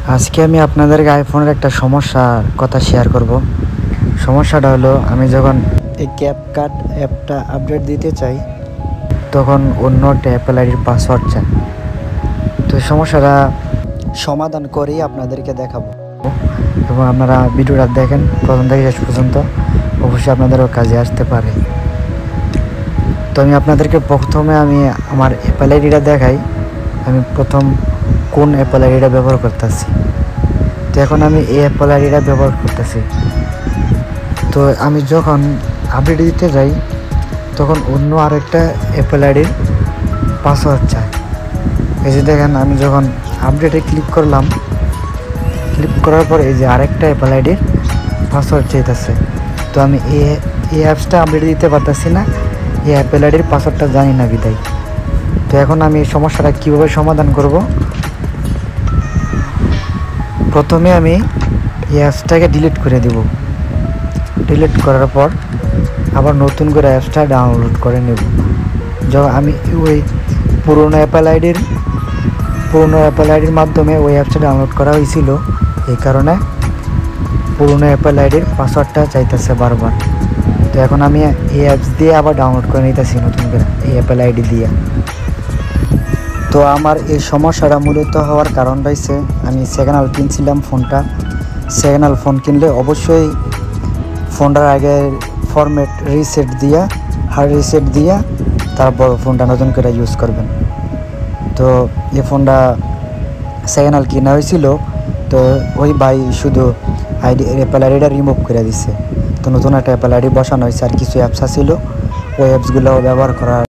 আজকে আমি আপনাদেরকে আইফোনের একটা সমস্যার কথা শেয়ার করব। সমস্যাটা হলো, আমি যখন এই ক্যাপকাট অ্যাপটা আপডেট দিতে চাই তখন অন্য অ্যাপেল আইডির পাসওয়ার্ড চাই। তো এই সমস্যাটা সমাধান করেই আপনাদেরকে দেখাবো এবং আপনারা ভিডিওটা দেখেন প্রথম থেকে শেষ পর্যন্ত, অবশ্যই আপনাদেরও কাজে আসতে পারে। তো আমি আপনাদেরকে প্রথমে আমার অ্যাপেল আইডিটা দেখাই। আমি প্রথম কোন অ্যাপেল আইডিটা ব্যবহার করতেছি। তো এখন আমি এই অ্যাপেল আইডিটা ব্যবহার করতেছি। তো আমি যখন আপডেট দিতে যাই তখন অন্য আরেকটা অ্যাপেল আইডির পাসওয়ার্ড চাই। এই যে দেখেন, আমি যখন আপডেটে ক্লিক করলাম, ক্লিক করার পর এই যে আরেকটা অ্যাপেল আইডির পাসওয়ার্ড চাইতেছে। তো আমি এই অ্যাপসটা আপডেট দিতে পারতেছি না, এই অ্যাপেল আইডির পাসওয়ার্ডটা জানি না বিদায়। তো এখন আমি এই সমস্যাটা কীভাবে সমাধান করব, প্রথমে আমি এই অ্যাপসটাকে ডিলিট করে দেব। ডিলিট করার পর আবার নতুন করে অ্যাপসটা ডাউনলোড করে নেব। যখন আমি ওই পুরনো অ্যাপেল আইডির মাধ্যমে ওই অ্যাপসটা ডাউনলোড করা হয়েছিল, এই কারণে পুরনো অ্যাপেল আইডির পাসওয়ার্ডটা চাইতেছে বারবার। তো এখন আমি এই অ্যাপস দিয়ে আবার ডাউনলোড করে নিতেছি নতুন করে এই অ্যাপেল আইডি দিয়ে। তো আমার এই সমস্যাটা মূলত হওয়ার কারণ রয়েছে, আমি সেকেন্ড হ্যান্ড কিনছিলাম ফোনটা। সেকেন্ড হ্যান্ড ফোন কিনলে অবশ্যই ফোনটার আগে ফরম্যাট রিসেট দিয়া, হার্ড রিসেট দিয়া তারপর ফোনটা নতুন করে ইউজ করবেন। তো এই ফোনটা সেকেন্ড হ্যান্ড কেনা হয়েছিল, তো ওই ভাই শুধু অ্যাপেল আইডিটা রিমুভ করে দিছে। তো নতুন একটা অ্যাপেল আইডি বসানো হয়েছে, আর কিছু অ্যাপস ছিল ওই অ্যাপসগুলো ব্যবহার করা